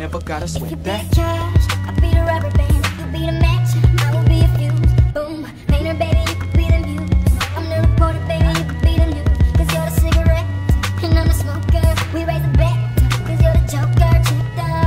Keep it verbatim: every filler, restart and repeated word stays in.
never gotta If you sweat be that. the cash, I'll be the rubber band. You be the man,